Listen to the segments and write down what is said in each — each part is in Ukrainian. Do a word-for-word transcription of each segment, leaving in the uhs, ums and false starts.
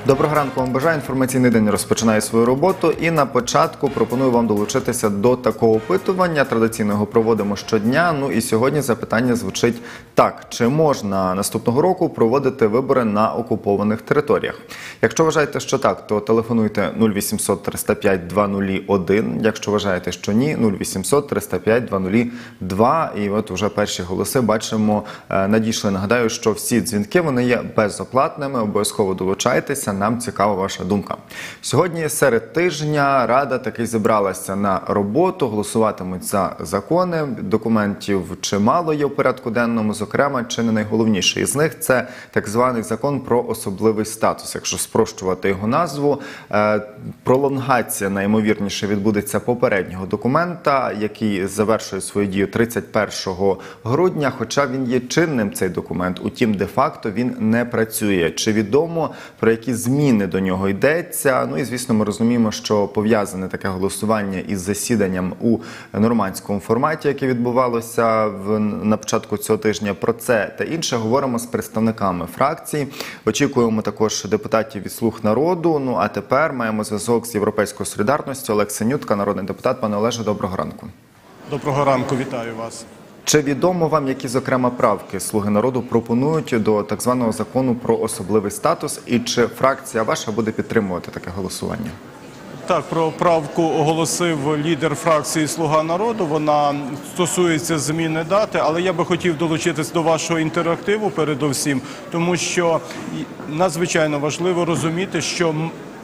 Доброго ранку вам бажаю. Інформаційний день розпочинає свою роботу. І на початку пропоную вам долучитися до такого опитування. Традиційно його проводимо щодня. Ну і сьогодні запитання звучить так. Чи можна наступного року проводити вибори на окупованих територіях? Якщо вважаєте, що так, то телефонуйте нуль вісімсот триста п'ять двадцять нуль один. Якщо вважаєте, що ні, нуль вісімсот триста п'ять двадцять нуль два. І от вже перші голоси бачимо, надійшли. Нагадаю, що всі дзвінки, вони є безоплатними. Обов'язково долучайтеся. Нам цікава ваша думка. Сьогодні серед тижня Рада таки зібралася на роботу, голосуватимуть за закони. Документів чимало є в порядку денному, зокрема, чи не найголовніший із них – це так званий закон про особливий статус. Якщо спрощувати його назву, пролонгація найімовірніше відбудеться попереднього документа, який завершує свою дію тридцять першого грудня, хоча він є чинним, цей документ, утім, де-факто він не працює. Чи відомо, про які зміни до нього йдеться? Ну і, звісно, ми розуміємо, що пов'язане таке голосування із засіданням у нормандському форматі, яке відбувалося в, на початку цього тижня. Про це та інше говоримо з представниками фракцій. Очікуємо також депутатів від «Слуг народу». Ну а тепер маємо зв'язок з «Європейською солідарністю». Олег Синютка, народний депутат. Пане Олеже, доброго ранку. Доброго ранку, вітаю вас. Чи відомо вам, які, зокрема, правки «Слуги народу» пропонують до так званого закону про особливий статус? І чи фракція ваша буде підтримувати таке голосування? Так, про правку оголосив лідер фракції «Слуга народу». Вона стосується зміни дати, але я би хотів долучитись до вашого інтерактиву передовсім, тому що надзвичайно важливо розуміти, що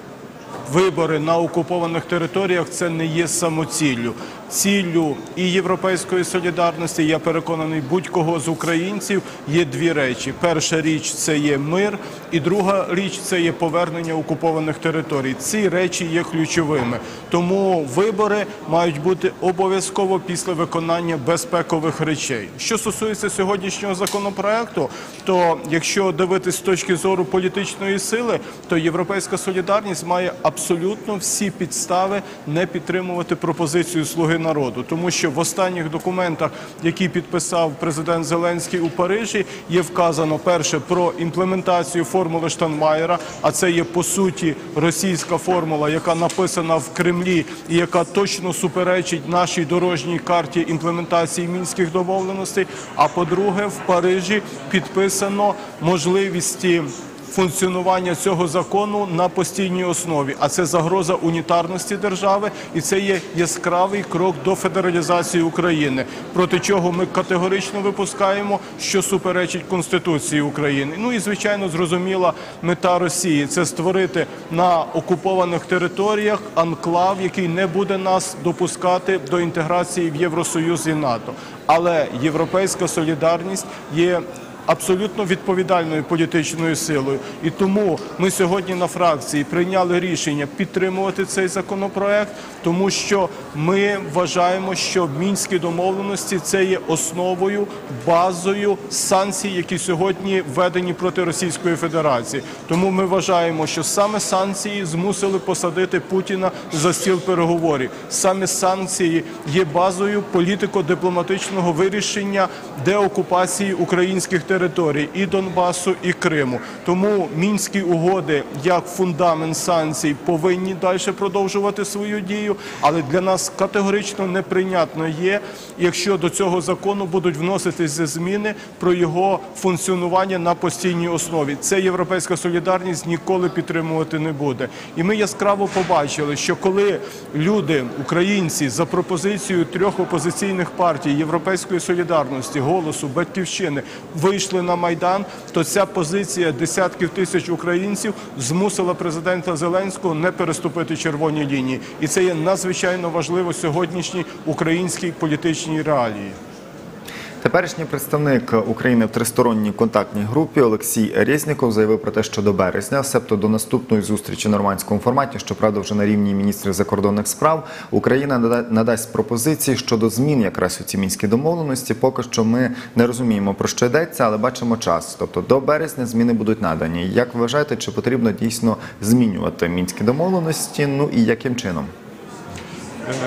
вибори на окупованих територіях – це не є самоціллю. Ціллю і «Європейської солідарності», я переконаний, будь-кого з українців, є дві речі. Перша річ – це є мир, і друга річ – це є повернення окупованих територій. Ці речі є ключовими. Тому вибори мають бути обов'язково після виконання безпекових речей. Що стосується сьогоднішнього законопроекту, то якщо дивитись з точки зору політичної сили, то «Європейська солідарність» має абсолютно всі підстави не підтримувати пропозицію «Слуги народу», тому що в останніх документах, які підписав президент Зеленський у Парижі, є вказано, перше, про імплементацію формули Штайнмаєра, а це є, по суті, російська формула, яка написана в Кремлі і яка точно суперечить нашій дорожній карті імплементації Мінських домовленостей, а по-друге, в Парижі підписано можливості функціонування цього закону на постійній основі. А це загроза унітарності держави і це є яскравий крок до федералізації України, проти чого ми категорично випускаємо, що суперечить Конституції України. Ну і, звичайно, зрозуміла мета Росії – це створити на окупованих територіях анклав, який не буде нас допускати до інтеграції в Євросоюз і НАТО. Але «Європейська солідарність» є абсолютно відповідальною політичною силою. І тому ми сьогодні на фракції прийняли рішення підтримувати цей законопроект, тому що ми вважаємо, що Мінські домовленості – це є основою, базою санкцій, які сьогодні введені проти Російської Федерації. Тому ми вважаємо, що саме санкції змусили посадити Путіна за стіл переговорів. Саме санкції є базою політико-дипломатичного вирішення деокупації українських територій. територій і Донбасу, і Криму. Тому Мінські угоди, як фундамент санкцій, повинні далі продовжувати свою дію, але для нас категорично неприйнятно є, якщо до цього закону будуть вноситися зміни про його функціонування на постійній основі. Це «Європейська солідарність» ніколи підтримувати не буде. І ми яскраво побачили, що коли люди, українці, за пропозицією трьох опозиційних партій «Європейської солідарності», «Голосу», «Батьківщини» вийшли на Майдан, то ця позиція десятків тисяч українців змусила президента Зеленського не переступити червоні лінії. І це є надзвичайно важливо сьогоднішній українській політичній реалії. Теперішній представник України в тристоронній контактній групі Олексій Резніков заявив про те, що до березня, себто до наступної зустрічі в нормандському форматі, щоправда вже на рівні міністрів закордонних справ, Україна надасть пропозиції щодо змін якраз у ці мінські домовленості. Поки що ми не розуміємо, про що йдеться, але бачимо час. Тобто до березня зміни будуть надані. Як ви вважаєте, чи потрібно дійсно змінювати мінські домовленості, ну і яким чином?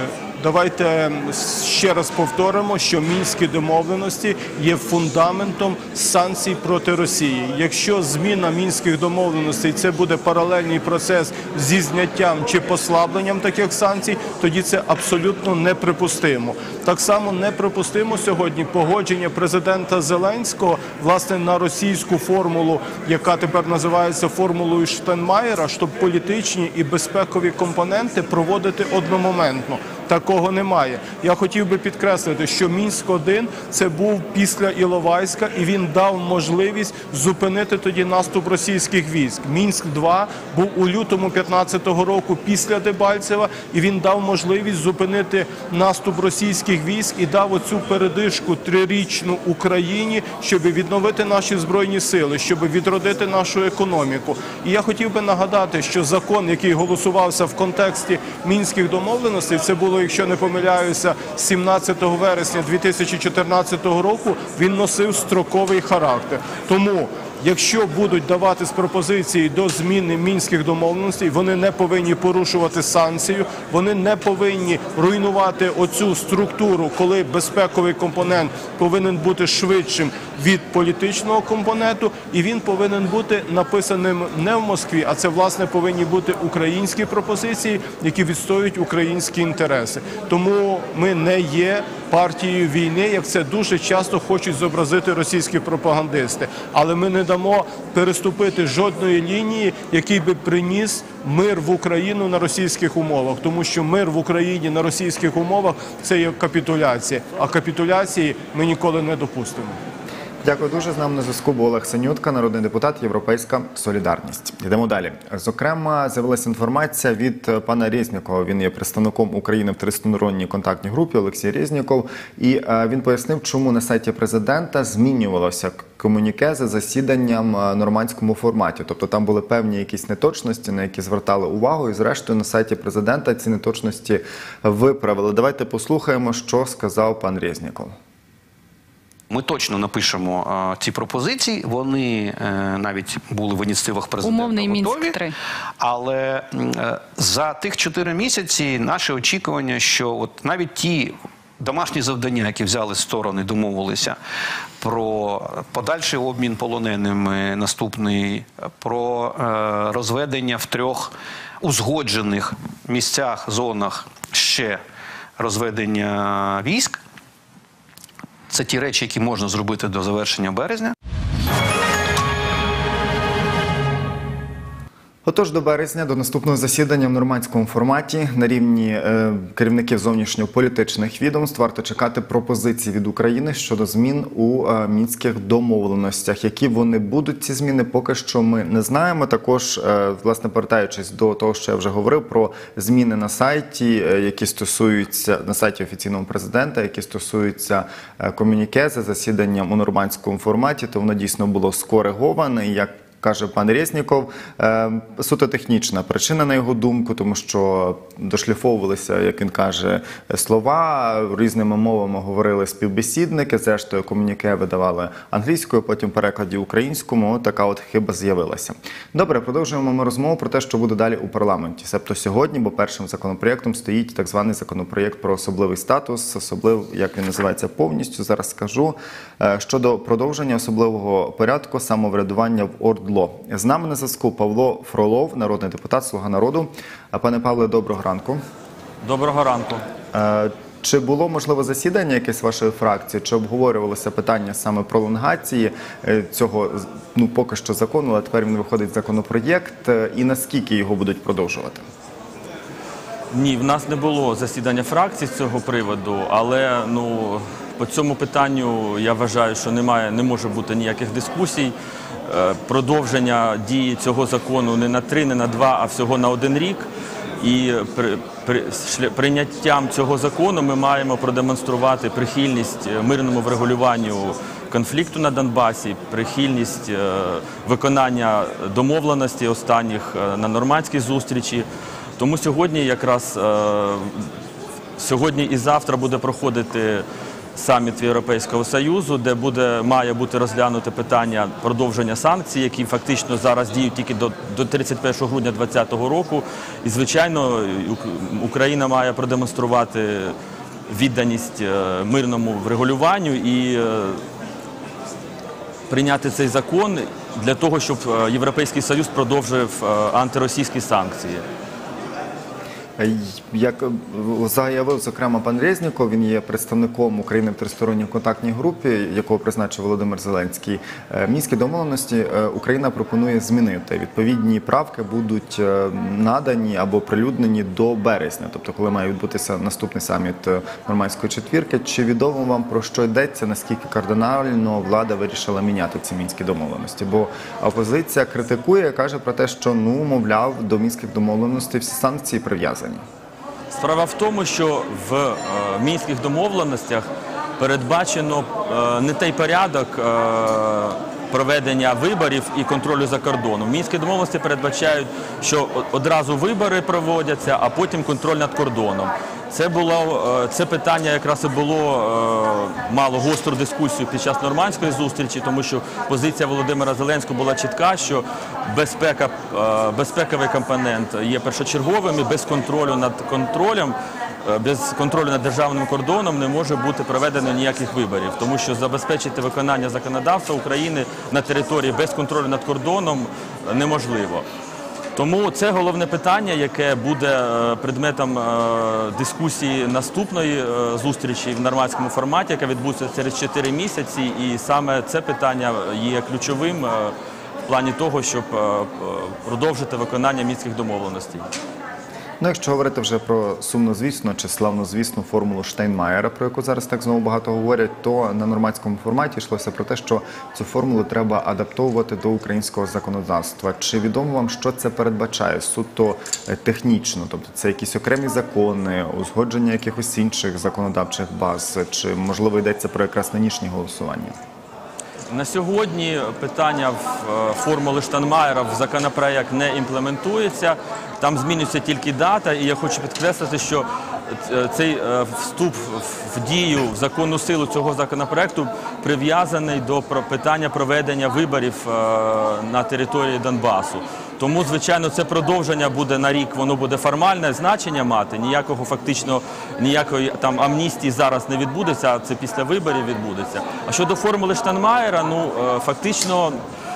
давайте ще раз повторимо, що мінські домовленості є фундаментом санкцій проти Росії. Якщо зміна мінських домовленостей – це буде паралельний процес зі зняттям чи послабленням таких санкцій, тоді це абсолютно неприпустимо. Так само неприпустимо сьогодні погодження президента Зеленського власне на російську формулу, яка тепер називається формулою Штайнмаєра, щоб політичні і безпекові компоненти проводити одномоментно. Такого немає. Я хотів би підкреслити, що Мінськ один – це був після Іловайська, і він дав можливість зупинити тоді наступ російських військ. Мінськ два був у лютому п'ятнадцятого року після Дебальцева, і він дав можливість зупинити наступ російських військ і дав оцю передишку трирічну Україні, щоб відновити наші збройні сили, щоб відродити нашу економіку. І я хотів би нагадати, що закон, який голосувався в контексті Мінських домовленостей, це було, якщо не помиляюся, сімнадцятого вересня дві тисячі чотирнадцятого року, він носив строковий характер. Тому, якщо будуть даватись пропозиції до зміни мінських домовленостей, вони не повинні порушувати санкцію, вони не повинні руйнувати оцю структуру, коли безпековий компонент повинен бути швидшим від політичного компоненту, і він повинен бути написаним не в Москві, а це, власне, повинні бути українські пропозиції, які відстоюють українські інтереси. Тому ми не є партією війни, як це дуже часто хочуть зобразити російські пропагандисти. Але ми не дамо переступити жодної лінії, який би приніс мир в Україну на російських умовах. Тому що мир в Україні на російських умовах – це є капітуляція. А капітуляції ми ніколи не допустимо. Дякую дуже. З нами на зв'язку був Олег Синютка, народний депутат, Європейська солідарність. Йдемо далі. Зокрема, з'явилася інформація від пана Резнікова. Він є представником України в тристоронній контактній групі, Олексій Резніков. І він пояснив, чому на сайті президента змінювалося комюніке за засіданням в нормандському форматі. Тобто там були певні якісь неточності, на які звертали увагу. І зрештою на сайті президента ці неточності виправили. Давайте послухаємо, що сказав пан Резніков. Ми точно напишемо а, ці пропозиції, вони е, навіть були в ініціативах президента Умовний Мінськ три. Але е, за тих чотири місяці наше очікування, що от навіть ті домашні завдання, які взяли сторони, домовилися про подальший обмін полоненими наступний, про е, розведення в трьох узгоджених місцях, зонах ще розведення військ, це ті речі, які можна зробити до завершення березня. Отож, до березня, до наступного засідання в нормандському форматі на рівні е, керівників зовнішньополітичних відомств варто чекати пропозиції від України щодо змін у е, мінських домовленостях. Які вони будуть, ці зміни, поки що ми не знаємо. Також, е, власне, повертаючись до того, що я вже говорив, про зміни на сайті, е, які стосуються, на сайті офіційного президента, які стосуються е, комюніке за засіданням у нормандському форматі, то воно дійсно було скориговане, як каже пан Резніков, суто технічна причина, на його думку, тому що дошліфовувалися, як він каже, слова, різними мовами говорили співбесідники, зрештою комюніке видавали англійською, потім перекладі українському, така от хиба з'явилася. Добре, продовжуємо ми розмову про те, що буде далі у парламенті. Себто сьогодні, бо першим законопроєктом стоїть так званий законопроєкт про особливий статус, особливо, як він називається повністю, зараз скажу, щодо продовження особливого порядку самоврядування в ОРДЛО. З нами на зв'язку Павло Фролов, народний депутат, Слуга народу. Пане Павле, доброго ранку. Доброго ранку. Чи було, можливо, засідання якесь вашої фракції, чи обговорювалося питання саме пролонгації цього, ну, поки що закону, але тепер він виходить законопроєкт, і наскільки його будуть продовжувати? Ні, в нас не було засідання фракції з цього приводу, але, ну, по цьому питанню я вважаю, що немає, не може бути ніяких дискусій. Продовження дії цього закону не на три, не на два, а всього на один рік. І при, при, прийняттям цього закону ми маємо продемонструвати прихильність мирному врегулюванню конфлікту на Донбасі, прихильність е, виконання домовленостей останніх е, на нормандській зустрічі. Тому сьогодні якраз е, сьогодні і завтра буде проходити саміт Європейського Союзу, де буде, має бути розглянуте питання продовження санкцій, які фактично зараз діють тільки до, до тридцять першого грудня дві тисячі двадцятого року. І, звичайно, Україна має продемонструвати відданість мирному врегулюванню і прийняти цей закон для того, щоб Європейський Союз продовжив антиросійські санкції. Як заявив, зокрема, пан Резніков, він є представником України в тристоронній контактній групі, якого призначив Володимир Зеленський. Мінські домовленості Україна пропонує змінити. Відповідні правки будуть надані або прилюднені до березня, тобто коли має відбутися наступний саміт Нормандської четвірки. Чи відомо вам, про що йдеться, наскільки кардинально влада вирішила міняти ці мінські домовленості? Бо опозиція критикує, каже про те, що, ну, мовляв, до мінських домовленостей всі санкції прив'язані. Справа в тому, що в е, мінських домовленостях передбачено е, не той порядок е, проведення виборів і контролю за кордоном. Мінські домовленості передбачають, що одразу вибори проводяться, а потім контроль над кордоном. Це було, це питання якраз і було, мало гостру дискусію під час нормандської зустрічі, тому що позиція Володимира Зеленського була чітка, що безпека, безпековий компонент є першочерговим і без контролю над контролем, без контролю над державним кордоном не може бути проведено ніяких виборів, тому що забезпечити виконання законодавства України на території без контролю над кордоном неможливо. Тому це головне питання, яке буде предметом дискусії наступної зустрічі в нормандському форматі, яка відбудеться через чотири місяці. І саме це питання є ключовим в плані того, щоб продовжити виконання мінських домовленостей. Ну, якщо говорити вже про сумнозвісну чи славнозвісну формулу Штайнмаєра, про яку зараз так знову багато говорять, то на нормандському форматі йшлося про те, що цю формулу треба адаптовувати до українського законодавства. Чи відомо вам, що це передбачає суто технічно? Тобто це якісь окремі закони, узгодження якихось інших законодавчих баз, чи, можливо, йдеться про якраз нинішнє голосування? На сьогодні питання формули Штайнмаєра в законопроект не імплементується. Там змінюється тільки дата, і я хочу підкреслити, що цей вступ в дію, в законну силу цього законопроекту прив'язаний до питання проведення виборів на території Донбасу. Тому, звичайно, це продовження буде на рік, воно буде формальне значення мати, ніякого фактично, ніякої там амністії зараз не відбудеться, а це після виборів відбудеться. А щодо формули Штайнмаєра, ну, фактично,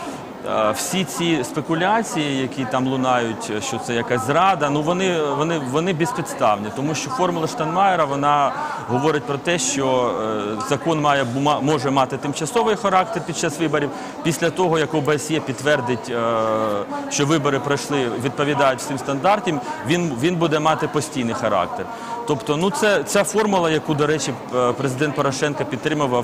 всі ці спекуляції, які там лунають, що це якась зрада, ну вони, вони, вони безпідставні, тому що формула Штайнмаєра, вона говорить про те, що закон має, може мати тимчасовий характер під час виборів. Після того, як ОБСЄ підтвердить, що вибори пройшли, відповідають всім стандартам, він, він буде мати постійний характер. Тобто, ну, це, ця формула, яку, до речі, президент Порошенко підтримував,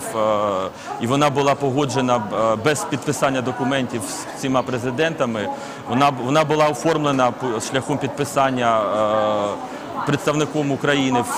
і вона була погоджена без підписання документів з всіма президентами, вона, вона була оформлена шляхом підписання представником України в,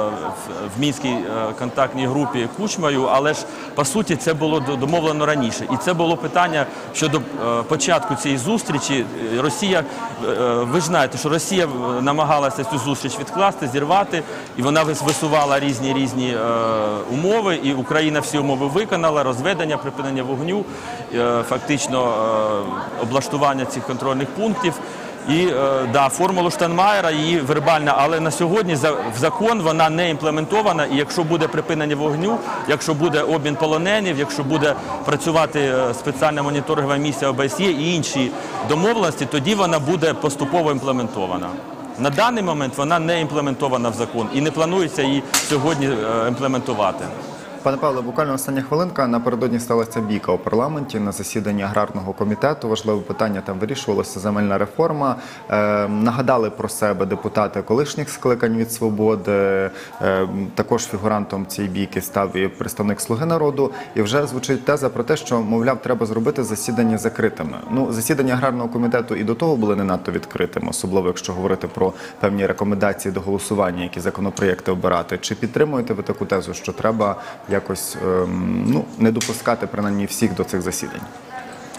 в Мінській контактній групі Кучмою, але ж, по суті, це було домовлено раніше. І це було питання щодо початку цієї зустрічі. Росія, ви ж знаєте, що Росія намагалася цю зустріч відкласти, зірвати, і вона висувала різні-різні умови, і Україна всі умови виконала, розведення, припинення вогню, фактично облаштування цих контрольних пунктів. І, да, формулу Штайнмаєра, її вербальна, але на сьогодні в закон вона не імплементована, і якщо буде припинення вогню, якщо буде обмін полоненів, якщо буде працювати спеціальна моніторингова місія ОБСЄ і інші домовленості, тоді вона буде поступово імплементована. На даний момент вона не імплементована в закон і не планується її сьогодні імплементувати. Пане Павле, буквально остання хвилинка. Напередодні сталася бійка у парламенті на засіданні аграрного комітету. Важливе питання там вирішувалося, земельна реформа. Е, нагадали про себе депутати колишніх скликань від «Свободи». Е, також фігурантом цієї бійки став і представник «Слуги народу». І вже звучить теза про те, що, мовляв, треба зробити засідання закритими. Ну, засідання аграрного комітету і до того були не надто відкритими, особливо якщо говорити про певні рекомендації до голосування, які законопроєкти обирати. Чи підтримуєте ви таку тезу, що треба якось, ну, не допускати, принаймні, всіх до цих засідань?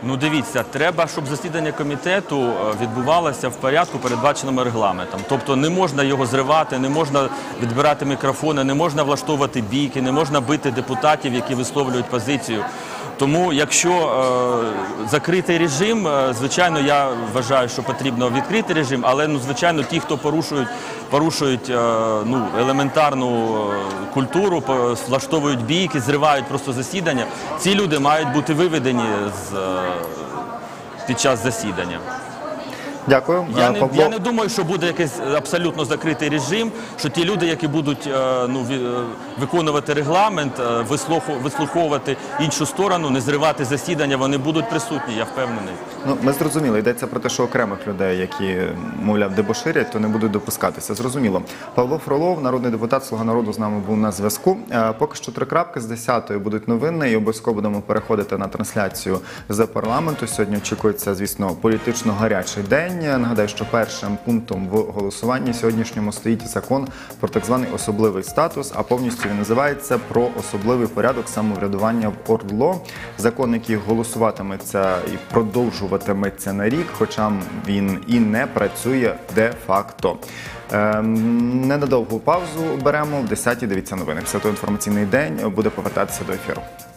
Ну, дивіться, треба, щоб засідання комітету е, відбувалося в порядку, передбаченому регламентом. Тобто не можна його зривати, не можна відбирати мікрофони, не можна влаштовувати бійки, не можна бити депутатів, які висловлюють позицію. Тому, якщо е, закритий режим, е, звичайно, я вважаю, що потрібно відкритий режим, але, ну, звичайно, ті, хто порушують, порушують е, ну, елементарну е, культуру, по- влаштовують бійки, зривають просто засідання, ці люди мають бути виведені з, е, під час засідання. Дякую. Я Е, не, Павло... я не думаю, що буде якийсь абсолютно закритий режим, що ті люди, які будуть е, ну, ві- е, виконувати регламент, е, вислуху- вислуховувати іншу сторону, не зривати засідання, вони будуть присутні, я впевнений. Ну, ми зрозуміли, йдеться про те, що окремих людей, які, мовляв, дебоширять, то не будуть допускатися. Зрозуміло. Павло Фролов, народний депутат «Слуга народу», з нами був на зв'язку. Е, Поки що три крапки, з десятої будуть новини, і обов'язково будемо переходити на трансляцію з парламенту. Сьогодні очікується, звісно, політично гарячий день. Нагадаю, що першим пунктом в голосуванні сьогоднішньому стоїть закон про так званий особливий статус, а повністю він називається «Про особливий порядок самоврядування в ОРДЛО». Закон, який голосуватиметься і продовжуватиметься на рік, хоча він і не працює де-факто. Ем, Ненадовгу паузу беремо. В десятій дивіться новини. Все то інформаційний день буде повертатися до ефіру.